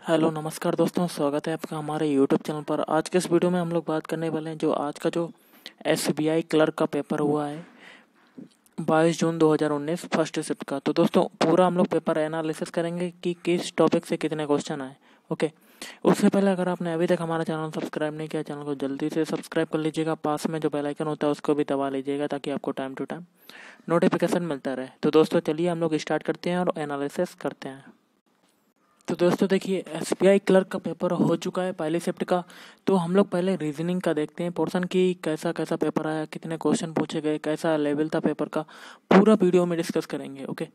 Hello नमस्कार दोस्तों, स्वागत है आपका हमारे यूट्यूब चैनल पर। आज के इस वीडियो में हम लोग बात करने वाले हैं जो आज का जो एसबीआई क्लर्क का पेपर हुआ है 22 जून 2019 फर्स्ट शिफ्ट का। तो दोस्तों पूरा हम लोग पेपर एनालिसिस करेंगे कि किस टॉपिक से कितने क्वेश्चन आए। ओके, उससे पहले अगर आपने अभी तक हमारा चैनल सब्सक्राइब नहीं किया, चैनल को जल्दी से सब्सक्राइब कर लीजिएगा। पास में जो बेल आइकन होता है उसको भी दबा लीजिएगा ताकि आपको टाइम टू टाइम नोटिफिकेशन मिलता रहे। तो दोस्तों चलिए हम लोग स्टार्ट करते हैं और एनालिसिस करते हैं। तो दोस्तों देखिए, एसबीआई क्लर्क का पेपर हो चुका है पहली शिफ्ट का। तो हम लोग पहले रीजनिंग का देखते हैं पोर्शन की, कैसा कैसा पेपर आया, कितने क्वेश्चन पूछे गए, कैसा लेवल था पेपर का, पूरा वीडियो में डिस्कस करेंगे। ओके,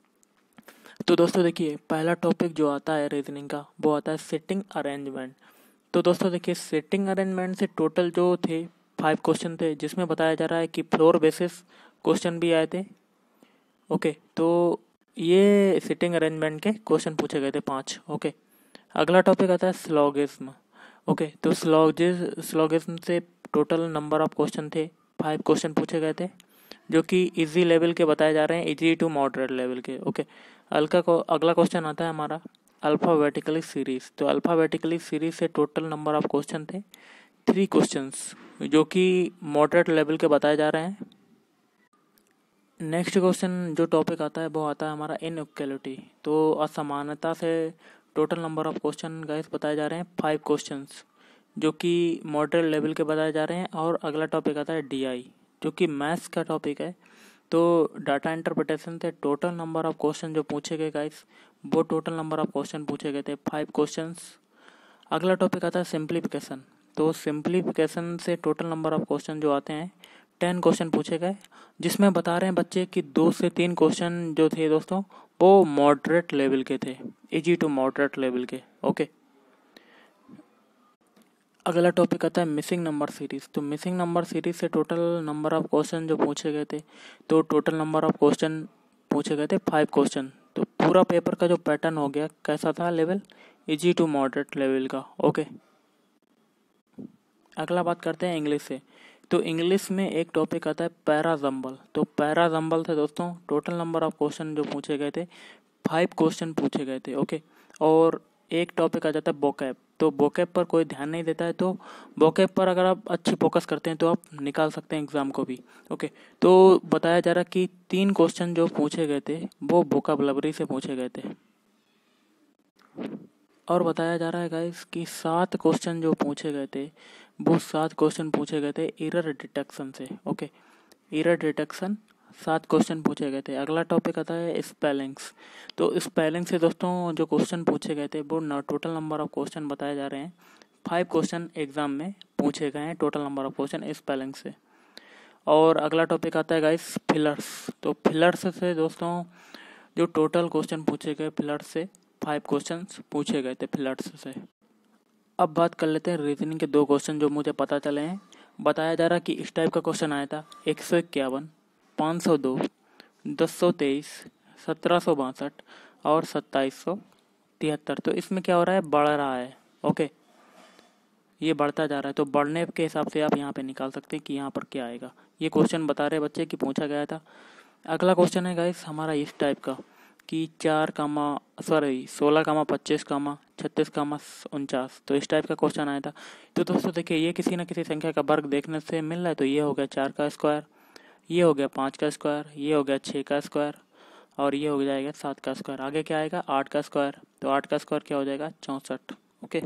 तो दोस्तों देखिए पहला टॉपिक जो आता है रीजनिंग का वो आता है सिटिंग अरेंजमेंट। तो दोस्तों देखिए सिटिंग अरेंजमेंट से टोटल जो थे 5 क्वेश्चन थे, जिसमें बताया जा रहा है कि फ्लोर बेसिस क्वेश्चन भी आए थे। ओके, तो ये सिटिंग अरेंजमेंट के क्वेश्चन पूछे गए थे 5। ओके, अगला टॉपिक आता है स्लॉगिज्म। ओके, तो स्लॉगिज्म से टोटल नंबर ऑफ क्वेश्चन थे 5 क्वेश्चन पूछे गए थे, जो कि इजी लेवल के बताए जा रहे हैं, इजी टू मॉडरेट लेवल के। ओके, अगला क्वेश्चन आता है हमारा अल्फ़ाबेटिकली सीरीज। तो अल्फ़ाबेटिकली सीरीज से टोटल नंबर ऑफ क्वेश्चन थे 3 क्वेश्चंस, जो कि मॉडरेट लेवल के बताए जा रहे हैं। नेक्स्ट क्वेश्चन जो टॉपिक आता है वो आता है हमारा इनइक्वालिटी। तो असमानता से total number of question guys बताए जा रहे हैं 5 क्वेश्चंस, जो कि मॉडरेट लेवल के बताए जा रहे हैं। और अगला टॉपिक आता है डीआई, जो कि मैथ्स का टॉपिक है। तो डाटा इंटरप्रिटेशन से टोटल नंबर ऑफ क्वेश्चन जो पूछे गए गाइस, वो टोटल नंबर ऑफ क्वेश्चन पूछे गए थे 5 क्वेश्चंस। अगला टॉपिक आता है सिंप्लीफिकेशन। तो सिंप्लीफिकेशन से टोटल नंबर ऑफ क्वेश्चन जो आते हैं 10 क्वेश्चन पूछे गए, जिसमें बता रहे हैं बच्चे कि 2 से 3 क्वेश्चन जो थे दोस्तों वो मॉडरेट लेवल के थे, इजी टू मॉडरेट लेवल के। ओके, अगला टॉपिक आता है मिसिंग नंबर सीरीज। तो मिसिंग नंबर सीरीज से टोटल नंबर ऑफ क्वेश्चन जो पूछे गए थे, तो टोटल नंबर ऑफ क्वेश्चन पूछे गए थे 5 क्वेश्चन। तो पूरा पेपर का जो पैटर्न हो गया कैसा था, level easy to moderate level का। ओके, अगला बात करते हैं इंग्लिश से। तो इंग्लिश में एक टॉपिक आता है पैराजम्बल। तो पैराजम्बल से दोस्तों टोटल नंबर ऑफ क्वेश्चन जो पूछे गए थे 5 क्वेश्चन पूछे गए थे। ओके, और एक टॉपिक आ जाता है वोकैब। तो वोकैब पर कोई ध्यान नहीं देता है, तो वोकैब पर अगर आप अच्छी फोकस करते हैं तो आप निकाल सकते हैं एग्जाम को भी। ओके, तो बताया जा रहा है कि 3 क्वेश्चन जो पूछे गए थे वो वोकैबुलरी से पूछे गए थे। और बताया जा रहा है गाइस कि 7 क्वेश्चन जो पूछे गए थे वो 7 क्वेश्चन पूछे गए थे एरर डिटेक्शन से। ओके, एरर डिटेक्शन 7 क्वेश्चन पूछे गए थे। अगला टॉपिक आता है स्पेलिंग्स। तो स्पेलिंग से दोस्तों जो क्वेश्चन पूछे गए थे वो टोटल नंबर ऑफ क्वेश्चन बताए जा रहे हैं 5 क्वेश्चन एग्जाम में पूछे गए हैं, total number of question spelling से। और अगला टॉपिक आता है गाइस फिलर्स। तो फिलर्स से दोस्तों जो टोटल क्वेश्चन पूछे गए फिलर्स से 5 क्वेश्चन पूछे गए थे फिलर्स से। अब बात कर लेते हैं रीजनिंग के 2 क्वेश्चन जो मुझे पता चले हैं। बताया जा रहा है कि इस टाइप का क्वेश्चन आया था 151, 502, 1023, 1762 और 2773। तो इसमें क्या हो रहा है, बढ़ रहा है। ओके, ये बढ़ता जा रहा है, तो बढ़ने के हिसाब से आप यहाँ पे निकाल सकते हैं कि यहाँ पर क्या आएगा। ये क्वेश्चन बता रहे बच्चे कि पूछा गया था। अगला क्वेश्चन है गाइस हमारा इस टाइप का कि 16, 25, 36, 49। तो इस टाइप का क्वेश्चन आया था। तो दोस्तों देखिए ये किसी न किसी संख्या का वर्ग देखने से मिल रहा है। तो ये हो गया 4 का स्क्वायर, ये हो गया 5 का स्क्वायर, ये हो गया 6 का स्क्वायर, और ये हो जाएगा 7 का स्क्वायर। आगे क्या आएगा, 8 का स्क्वायर। तो 8 का स्क्वायर क्या हो जाएगा, 64। ओके,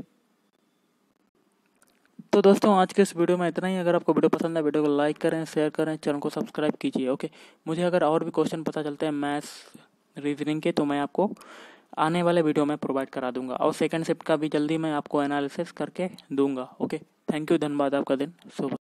तो दोस्तों आज के इस वीडियो में इतना ही। अगर आपको वीडियो पसंद है वीडियो को लाइक करें, शेयर करें, चैनल को सब्सक्राइब कीजिए। ओके, मुझे अगर और भी क्वेश्चन पता चलते हैं मैथ्स रीजनिंग के तो मैं आपको आने वाले वीडियो में प्रोवाइड करा दूंगा, और सेकंड शिफ्ट का भी जल्दी मैं आपको एनालिसिस करके दूंगा। ओके, थैंक यू, धन्यवाद, आपका दिन शुभ।